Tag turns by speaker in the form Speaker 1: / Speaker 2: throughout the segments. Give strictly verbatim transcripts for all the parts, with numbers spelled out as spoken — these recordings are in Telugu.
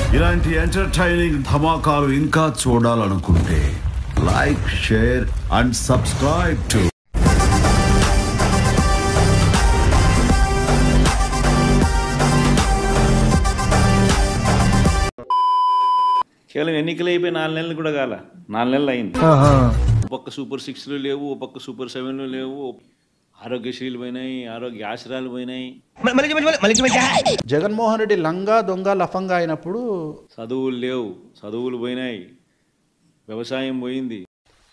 Speaker 1: ఇలాంటి ఎంటర్టైనింగ్ ధమాకాలు ఇంకా చూడాలనుకుంటే like, share and subscribe to
Speaker 2: కేవలం ఎన్నికలు అయిపోయి నాలుగు నెలలు కూడా కాల నాలుగు నెలలు అయింది. ఒక్క సూపర్ సిక్స్లు లేవు, ఒక్క సూపర్ సెవెన్లు లేవు, ఆరోగ్యశ్రీలు పోయినాయి, ఆరోగ్య ఆశ్రయాలు పోయినాయి.
Speaker 3: జగన్మోహన్ రెడ్డి లంగా దొంగ లఫంగా అయినప్పుడు
Speaker 2: చదువులు లేవు, చదువులు పోయినాయి, వ్యవసాయం పోయింది.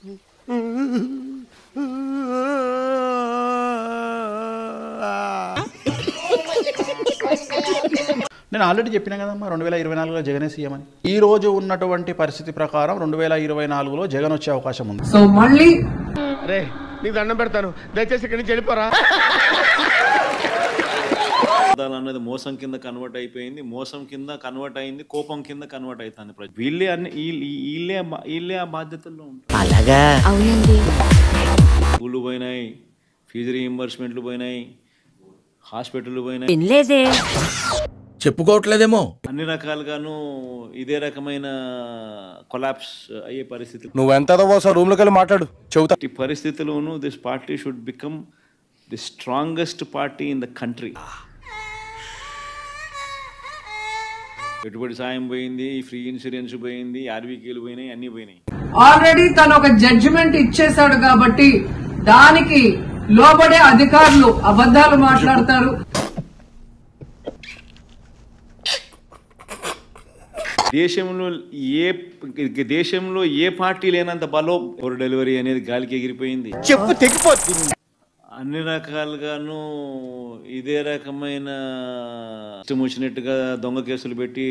Speaker 3: నేను ఆల్రెడీ చెప్పినా కదమ్మా రెండు వేల ఇరవై నాలుగులో జగనే సీఎం అని. ఈ రోజు ఉన్నటువంటి పరిస్థితి ప్రకారం రెండు వేల ఇరవై నాలుగులో జగన్ వచ్చే అవకాశం ఉంది.
Speaker 4: సో మళ్ళీ
Speaker 5: రే నీకు దండం పెడతాను, దయచేసి ఇక్కడి నుంచి వెళ్ళిపోరా.
Speaker 2: అన్నది మోసం కింద కన్వర్ట్ అయిపోయింది, మోసం కింద కన్వర్ట్ అయింది, కోపం కింద కన్వర్ట్ అవుతుంది. వీళ్ళే అన్ని వీళ్ళే వీళ్ళే ఆ బాధ్యతల్లో ఉంటారు. స్కూళ్ళు పోయినాయి, ఫీజు రీయింబర్స్మెంట్లు పోయినాయి, హాస్పిటల్ పోయినాయి,
Speaker 6: చెప్పుకోవట్లేదేమో.
Speaker 2: అన్ని రకాలుగాను ఇదే రకమైన కొలాప్స్ అయ్యే పరిస్థితి.
Speaker 6: నువ్వెంత రూమ్ లోకి వెళ్ళి మాట్లాడు చెబుతా.
Speaker 2: ఈ పరిస్థితుల్లోనూ this party should become the strongest party in the country. పెట్టుబడి సాయం పోయింది, ఫ్రీ ఇన్సూరెన్స్ పోయింది, ఆర్బీకేలు పోయినాయి, అన్ని పోయినాయి.
Speaker 4: ఆల్రెడీ తను ఒక జడ్జిమెంట్ ఇచ్చేశాడు కాబట్టి దానికి లోబడే అధికారులు అబద్ధాలు మాట్లాడతారు.
Speaker 2: దేశంలో ఏ దేశంలో ఏ పార్టీ లేనంత బలం ఓవర్ డెలివరీ అనేది గాలికి ఎగిరిపోయింది.
Speaker 6: చెప్పు తెగిపోతుంది.
Speaker 2: అన్ని రకాలుగాను ఇదే రకమైన ఇష్టం వచ్చినట్టుగా దొంగ కేసులు పెట్టి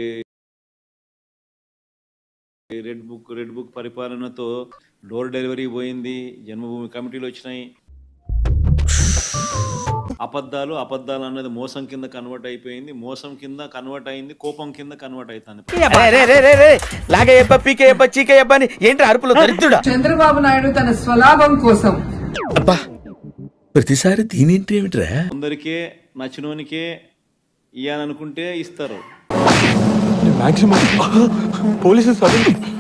Speaker 2: రెడ్ బుక్ రెడ్ బుక్ పరిపాలనతో డోర్ డెలివరీ పోయింది, జన్మభూమి కమిటీలు వచ్చినాయి. అబద్ధాలు అబద్ధాలు అన్నది మోసం కింద కన్వర్ట్ అయిపోయింది, మోసం కింద కన్వర్ట్ అయింది, కోపం కింద కన్వర్ట్ అవుతుంది.
Speaker 4: చంద్రబాబు నాయుడు తన స్వలాభం కోసం
Speaker 6: ప్రతిసారి దీనింటి ఏమిట్రా?
Speaker 2: కొందరికే నచ్చినోనికే ఇయ్యాలనుకుంటే ఇస్తారు.
Speaker 5: పోలీసు